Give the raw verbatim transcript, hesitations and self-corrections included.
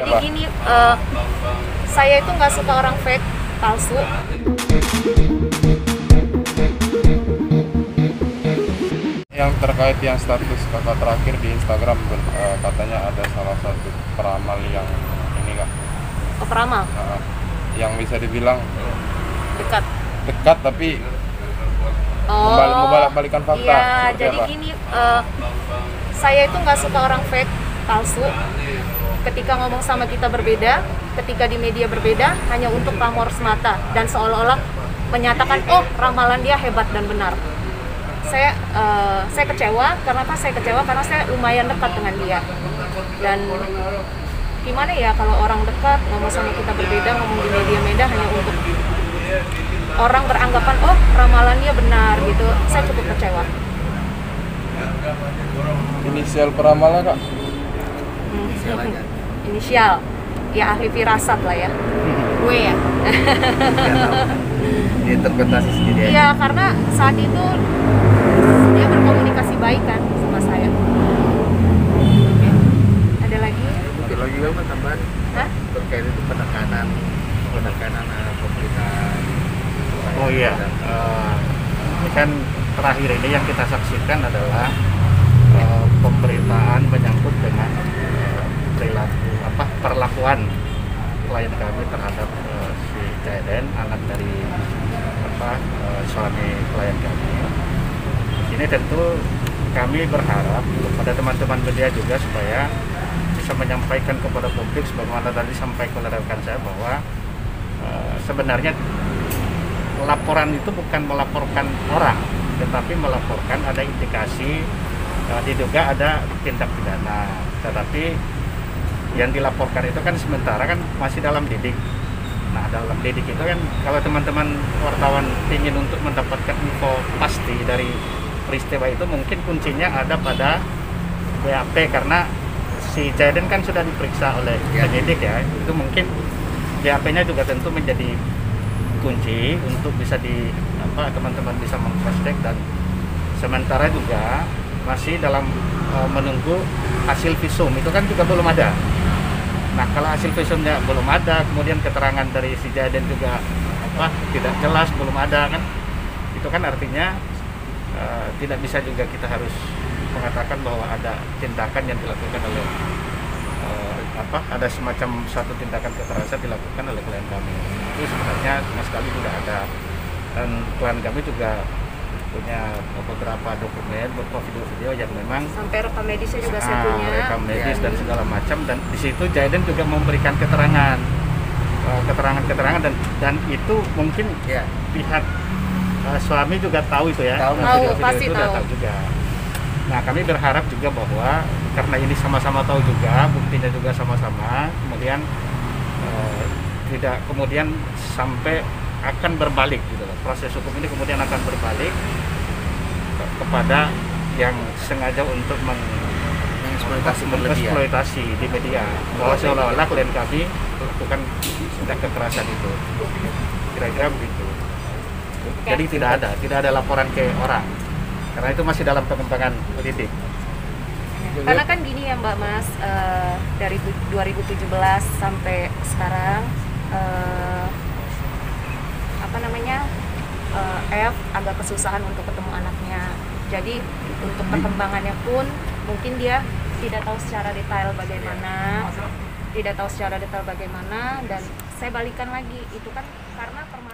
Jadi gini, uh, saya itu nggak suka orang fake, palsu. Yang terkait yang status kakak terakhir di Instagram, uh, katanya ada salah satu peramal yang ini kak. Oh, peramal? Uh, yang bisa dibilang Dekat. dekat tapi Oh, membolak-balikan fakta. ya, Seperti jadi apa? gini, uh, saya itu nggak suka orang fake, palsu. Ketika ngomong sama kita berbeda, ketika di media berbeda, hanya untuk pamor semata dan seolah-olah menyatakan, oh ramalan dia hebat dan benar. Saya uh, saya kecewa. Kenapa saya kecewa? Karena saya lumayan dekat dengan dia. Dan gimana ya kalau orang dekat ngomong sama kita berbeda, ngomong di media-media hanya untuk orang beranggapan, oh ramalan dia benar gitu. Saya cukup kecewa. Inisial peramalnya kak? Inisial aja. Inisial, ya ahli firasat lah ya. Gue ya. Diinterpretasi sendiri aja. Iya, karena saat itu dia berkomunikasi baik kan sama saya. Oke. Ada lagi? Mungkin lagi juga tambahan. Hah? Terkait itu penekanan, penekanan uh, pemerintahan. Oh iya, uh, ini kan terakhir ini yang kita saksikan adalah uh, pemberitaan menyangkut dengan uh, perilaku apa perlakuan klien kami terhadap uh, si Jaden, anak dari apa uh, suami klien kami. Ini tentu kami berharap kepada teman-teman media juga supaya bisa menyampaikan kepada publik sebagaimana tadi disampaikan oleh rekan saya bahwa uh, sebenarnya laporan itu bukan melaporkan orang, tetapi melaporkan ada indikasi uh, diduga ada tindak pidana. Tetapi yang dilaporkan itu kan sementara kan masih dalam lidik. Nah, dalam lidik itu kan kalau teman-teman wartawan ingin untuk mendapatkan info pasti dari peristiwa itu, mungkin kuncinya ada pada B A P karena si Jaden kan sudah diperiksa oleh penyidik ya. Itu mungkin B A P-nya juga tentu menjadi kunci untuk bisa di apa teman-teman bisa meng-cross-check, dan sementara juga masih dalam e, menunggu hasil visum itu kan juga belum ada. Nah, kalau hasil visumnya belum ada, kemudian keterangan dari si Jaden juga apa tidak jelas, belum ada kan, itu kan artinya e, tidak bisa juga kita harus mengatakan bahwa ada tindakan yang dilakukan oleh e, apa ada semacam satu tindakan kekerasan dilakukan oleh klien kami. Itu sebenarnya sama sekali tidak ada, dan klien kami juga punya beberapa dokumen, beberapa video-video yang memang Sampai rekam medisnya juga saya ah, punya. rekam medis Ya. dan segala macam, dan di situ Jaden juga memberikan keterangan uh, keterangan-keterangan dan dan itu mungkin Ya. pihak uh, suami juga tahu itu ya. Tahu. Nah, Tahu, video-video pasti itu udah tahu. tahu juga. Nah, kami berharap juga bahwa karena ini sama-sama tahu juga, buktinya juga sama-sama, kemudian uh, tidak kemudian sampai akan berbalik gitu loh. Proses hukum ini kemudian akan berbalik ke- kepada yang sengaja untuk meng Mengeksploitasi berlebihan. mengeksploitasi di media, bahwa seolah-olah klien kami melakukan tindak kekerasan itu, kira-kira begitu. Jadi tidak ada, tidak ada laporan ke orang, karena itu masih dalam pengembangan penyidik. Karena kan gini ya Mbak Mas, uh, dari tu- dua ribu tujuh belas sampai sekarang uh, apa namanya uh, F agak kesusahan untuk ketemu anaknya. Jadi untuk perkembangannya pun mungkin dia tidak tahu secara detail bagaimana, tidak tahu secara detail bagaimana, dan saya balikan lagi itu kan karena